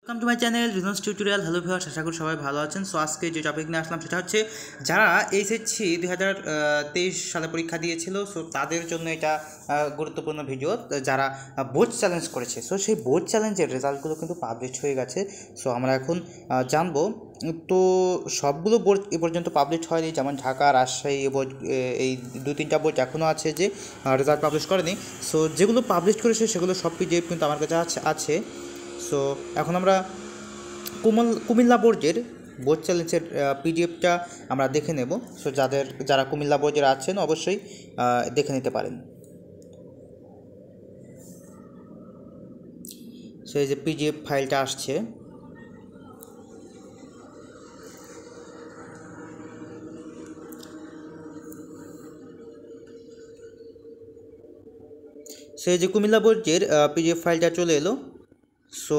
Welcome to my channel reasons tutorial. Hello viewers, আশা করি সবাই ভালো আছেন। সো আজকে যে টপিক নিয়ে আসলাম সেটা হচ্ছে যারা এইচএসসি 2023 সালে পরীক্ষা দিয়েছিল, সো তাদের জন্য এটা গুরুত্বপূর্ণ ভিডিও। যারা বোর্ড চ্যালেঞ্জ করেছে, সো সেই বোর্ড চ্যালেঞ্জের রেজাল্টগুলো কিন্তু পাবলিশ হয়ে গেছে। সো আমরা এখন জানবো। তো সবগুলো বোর্ড এ পর্যন্ত পাবলিশ হয়নি, যেমন ঢাকা, রাজশাহী বোর্ড, এই দু তিনটা বোর্ড এখনও আছে যে রেজাল্ট পাবলিশ করেনি। সো যেগুলো পাবলিশ করেছে সেগুলো সব পিডিএফ কিন্তু আমার কাছে আছে। সো এখন আমরা কুমিল্লা বোর্ডের বোর্ড চ্যালেঞ্জের পিডিএফটা আমরা দেখে নেব। সো যারা কুমিল্লা বোর্ডের আছেন অবশ্যই দেখে নিতে পারেন। সো এই যে পিডিএফ ফাইলটা আসছে, সো এই যে কুমিল্লা বোর্ডের পিডিএফ ফাইলটা চলে এলো। সো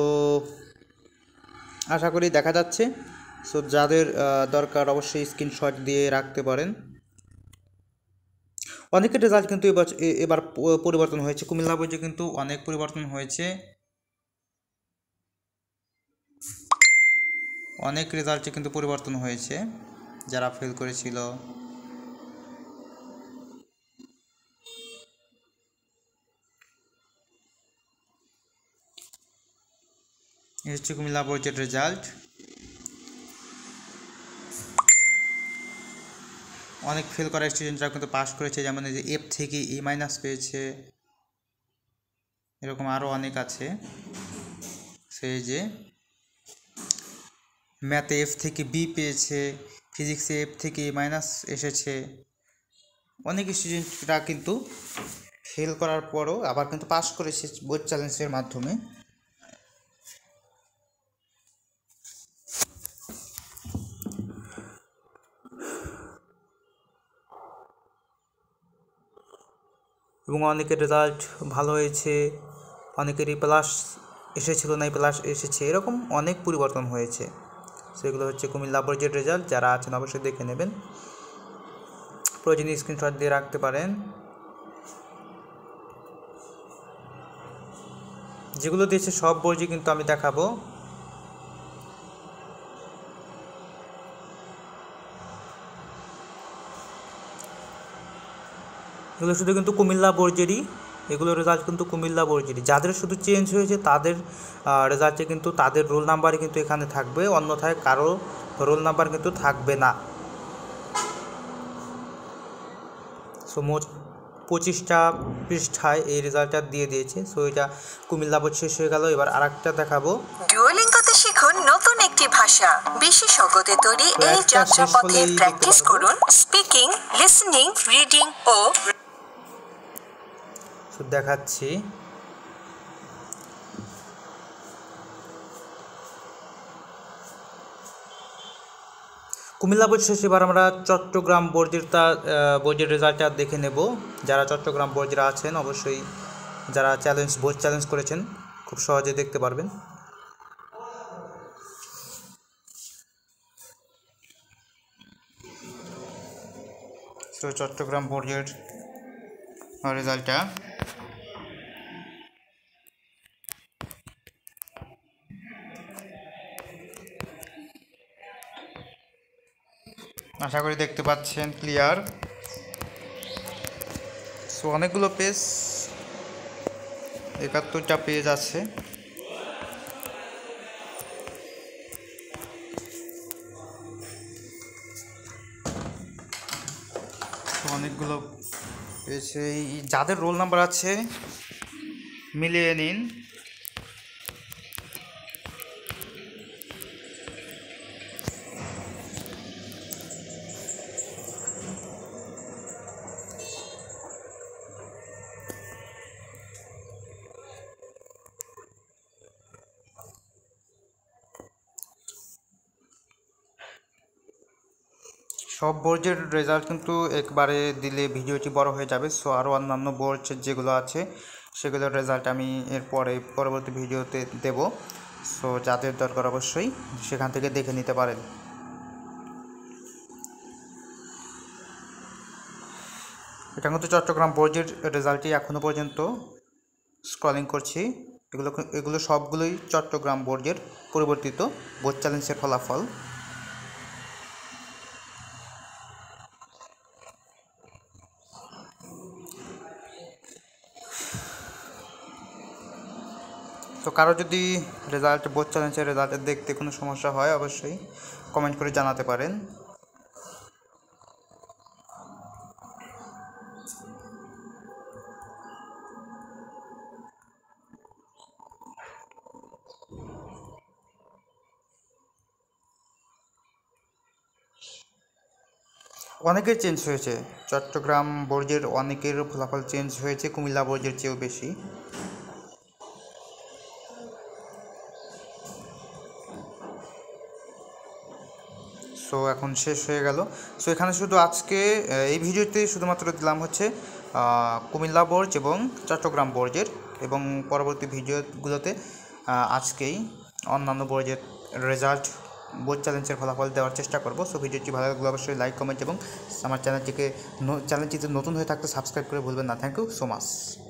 আশা করি দেখা যাচ্ছে। সো যাদের দরকার অবশ্যই স্ক্রিনশট দিয়ে রাখতে পারেন। অনেকের রেজাল্ট কিন্তু এবার পরিবর্তন হয়েছে। কুমিল্লা বোর্ডে কিন্তু অনেক পরিবর্তন হয়েছে, অনেক রেজাল্টে কিন্তু পরিবর্তন হয়েছে। যারা ফেল করেছিল, এই হচ্ছে কুমিল্লা বোর্ডের রেজাল্ট। অনেক ফেল করা স্টুডেন্টরা কিন্তু পাস করেছে, যেমন এই যে এফ থেকে ই মাইনাস পেয়েছে, এরকম আরও অনেক আছে। সেই যে ম্যাথে এফ থেকে বি পেয়েছে, ফিজিক্সে এফ থেকে এ মাইনাস এসেছে। অনেক স্টুডেন্টরা কিন্তু ফেল করার পরও আবার কিন্তু পাস করেছে বোর্ড চ্যালেঞ্জের মাধ্যমে। এবং অনেকের রেজাল্ট ভালো হয়েছে, অনেকেরই প্লাস এসেছিলো না, প্লাস এসেছে, এরকম অনেক পরিবর্তন হয়েছে। সেগুলো হচ্ছে কুমিল্লা বোর্ডের রেজাল্ট। যারা আছেন অবশ্যই দেখে নেবেন, প্রয়োজনীয় স্ক্রিনশট দিয়ে রাখতে পারেন। যেগুলো দিয়েছে সব বোর্ডই কিন্তু আমি দেখাবো। এগুলো শুধু কিন্তু কুমিল্লা বোর্ডেরই, এগুলো রেজাল্ট কিন্তু কুমিল্লা বোর্ডেরই। যাদের শুধু চেঞ্জ হয়েছে তাদের রেজাল্টে কিন্তু তাদের রোল নাম্বারই কিন্তু এখানে থাকবে, অন্যথায় কারো রোল নাম্বার কিন্তু থাকবে না। সো মোট 25টা পৃষ্ঠায় এই রেজাল্টটা দিয়ে দিয়েছে। সো এটা কুমিল্লা বোর্ড শেষ হয়ে গেল। এবার আরেকটা দেখাবো। ডুওলিঙ্গোতে শিখুন নতুন একটি ভাষা। বিশেষজ্ঞদের তৈরি এই যাত্রাপথে প্র্যাকটিস করুন স্পিকিং, লিসেনিং, রিডিং ও দেখাচ্ছি। কুমিল্লা বোর্ড শেষ, এবার আমরা চট্টগ্রাম বোর্ডের রেজাল্টটা দেখে নেব। যারা চট্টগ্রাম বোর্ডের আছেন অবশ্যই, যারা বোর্ড চ্যালেঞ্জ করেছেন খুব সহজে দেখতে পারবেন। সো চট্টগ্রাম বোর্ডের রেজাল্টটা আশা করি দেখতে পাচ্ছেন ক্লিয়ার। সো অনেকগুলো পেজ, 71টা পেজ আছে। অনেকগুলো পেজ, এই যাদের রোল নাম্বার আছে মিলিয়ে নিন। সব বোর্ডের রেজাল্ট কিন্তু একবারে দিলে ভিডিওটি বড় হয়ে যাবে। সো আরও অন্যান্য বোর্ড যেগুলো আছে সেগুলোর রেজাল্ট আমি পরবর্তী ভিডিওতে দেব। সো যাদের দরকার অবশ্যই সেখান থেকে দেখে নিতে পারেন। এটা কিন্তু চট্টগ্রাম বোর্ডের রেজাল্টই এখনও পর্যন্ত স্ক্রলিং করছি। এগুলো সবগুলোই চট্টগ্রাম বোর্ডের পরিবর্তিত বোর্ড চ্যালেঞ্জের ফলাফল। তো কারো যদি বোর্ড চ্যালেঞ্জের রেজাল্টের দেখতে কোনো সমস্যা হয় অবশ্যই কমেন্ট করে জানাতে পারেন। অনেকের চেঞ্জ হয়েছে, চট্টগ্রাম বোর্ডের অনেকের ফলাফল চেঞ্জ হয়েছে কুমিল্লা বোর্ডের চেয়েও বেশি। সো এখন শেষ হয়ে গেল। সো এখানে শুধু আজকে এই ভিডিওতে শুধুমাত্র দিলাম হচ্ছে কুমিল্লা বোর্ড এবং চট্টগ্রাম বোর্ডের, এবং পরবর্তী ভিডিওগুলোতে আজকেই অন্যান্য বোর্ডের রেজাল্ট বোর্ড চ্যালেঞ্জের ফলাফল দেওয়ার চেষ্টা করব। সো ভিডিওটি ভালো লাগলে অবশ্যই লাইক কমেন্ট এবং আমার চ্যানেলটিতে নতুন হয়ে থাকতে সাবস্ক্রাইব করে ভুলবেন না। Thank you so much.